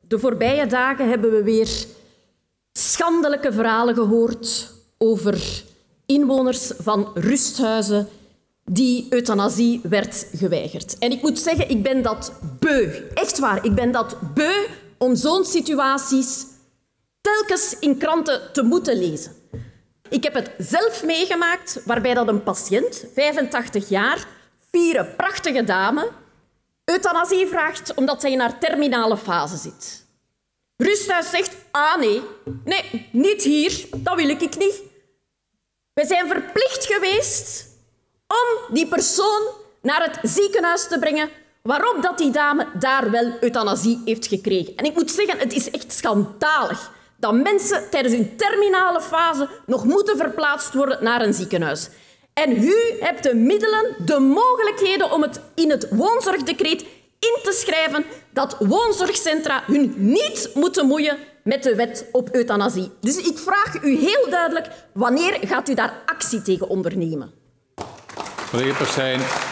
De voorbije dagen hebben we weer schandelijke verhalen gehoord over inwoners van rusthuizen die euthanasie werd geweigerd. En ik moet zeggen, ik ben dat beu. Echt waar, ik ben dat beu om zo'n situaties telkens in kranten te moeten lezen. Ik heb het zelf meegemaakt, waarbij dat een patiënt, 85 jaar, fiere, prachtige dame, euthanasie vraagt omdat zij in haar terminale fase zit. Rusthuis zegt, nee, niet hier, dat wil ik niet. We zijn verplicht geweest om die persoon naar het ziekenhuis te brengen, waarop dat die dame daar wel euthanasie heeft gekregen. En ik moet zeggen, het is echt schandalig dat mensen tijdens hun terminale fase nog moeten verplaatst worden naar een ziekenhuis. En u hebt de middelen, de mogelijkheden om het in het woonzorgdecreet in te schrijven dat woonzorgcentra hun niet moeten moeien met de wet op euthanasie. Dus ik vraag u heel duidelijk, wanneer gaat u daar actie tegen ondernemen? Collega Persijn.